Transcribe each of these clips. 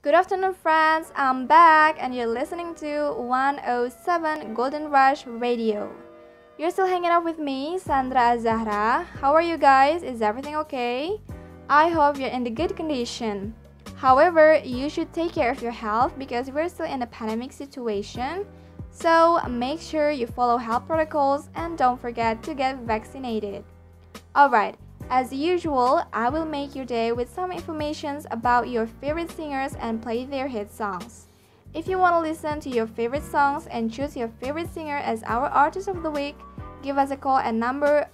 Good afternoon, friends. I'm back, and you're listening to 107 Golden Rush Radio. You're still hanging out with me, Sandra Zahra. How are you guys? Is everything okay? I hope you're in the good condition. However, you should take care of your health because we're still in a pandemic situation. So make sure you follow health protocols and don't forget to get vaccinated. Alright. As usual, I will make your day with some information about your favorite singers and play their hit songs. If you want to listen to your favorite songs and choose your favorite singer as our artist of the week, give us a call at number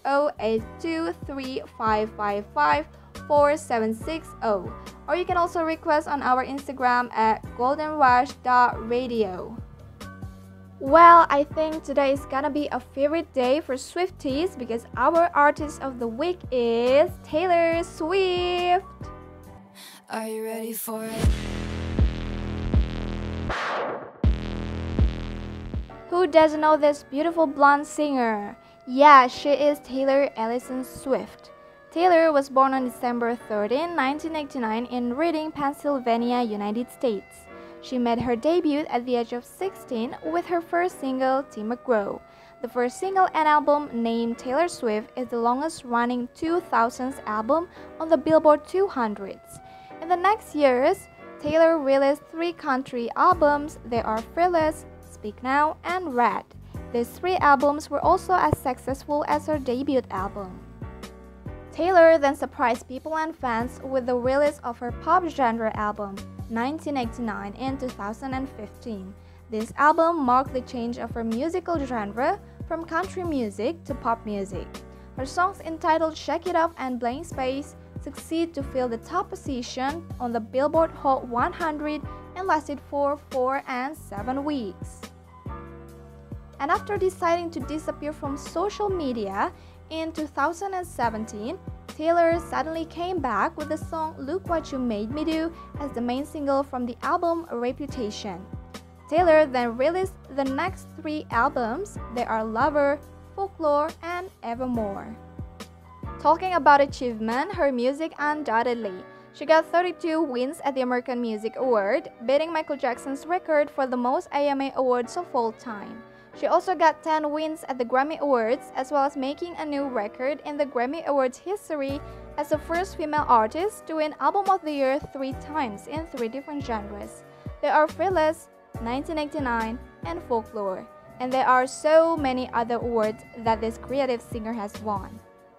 0823555470, or you can also request on our Instagram at goldenrush.radio. Well, I think today is gonna be a favorite day for Swifties because our artist of the week is Taylor Swift. Are you ready for it? Who doesn't know this beautiful blonde singer? Yeah, she is Taylor Allison Swift. Taylor was born on December 13, 1989 in Reading, Pennsylvania, United States. She made her debut at the age of 16 with her first single, Tim McGraw. The first single and album, named Taylor Swift, is the longest-running 2000s album on the Billboard 200s. In the next years, Taylor released 3 country albums. They are Fearless, Speak Now, and Red. These 3 albums were also as successful as her debut album. Taylor then surprised people and fans with the release of her pop genre album, 1989 in 2015. This album marked the change of her musical genre from country music to pop music. Her songs entitled Shake It Off and Blank Space succeed to fill the top position on the Billboard Hot 100 and lasted for 4 and 7 weeks. And after deciding to disappear from social media in 2017, Taylor suddenly came back with the song Look What You Made Me Do as the main single from the album Reputation. Taylor then released the next 3 albums. They are Lover, Folklore, and Evermore. Talking about achievement, her music undoubtedly. She got 32 wins at the American Music Award, beating Michael Jackson's record for the most AMA awards of all time. She also got 10 wins at the Grammy Awards, as well as making a new record in the Grammy Awards history as the first female artist to win Album of the Year 3 times in 3 different genres. There are Fearless, 1989, and Folklore, and there are so many other awards that this creative singer has won.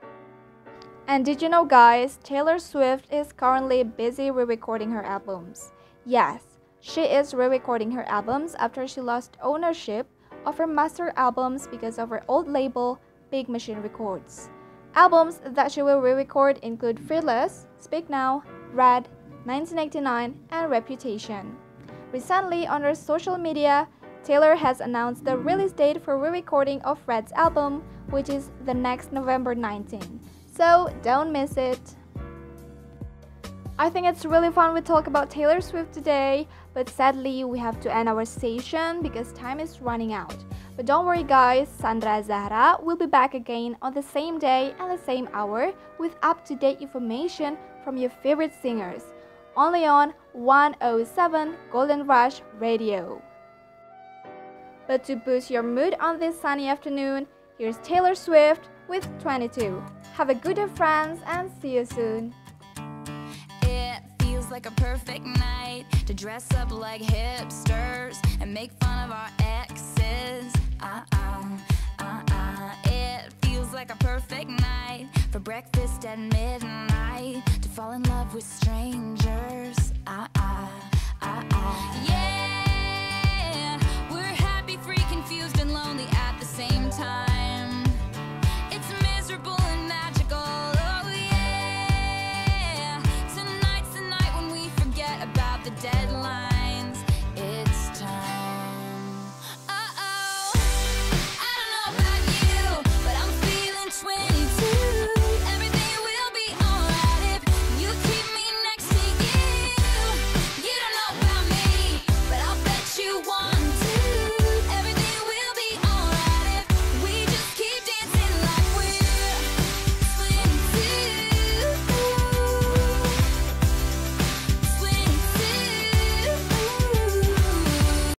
And did you know, guys, Taylor Swift is currently busy re-recording her albums. Yes, she is re-recording her albums after she lost ownership of her master albums because of her old label, Big Machine Records. Albums that she will re-record include Fearless, Speak Now, Red, 1989, and Reputation. Recently, on her social media, Taylor has announced the release date for re-recording of Red's album, which is the next November 19. So don't miss it. I think it's really fun we talk about Taylor Swift today, but sadly we have to end our session because time is running out. But don't worry guys, Sandra Zahra will be back again on the same day and the same hour with up-to-date information from your favorite singers, only on 107 Golden Rush Radio. But to boost your mood on this sunny afternoon, here's Taylor Swift with 22. Have a good day, friends, and see you soon. Like a perfect night to dress up like hipsters and make fun of our exes. It feels like a perfect night for breakfast at midnight to fall in love with strangers. Yeah.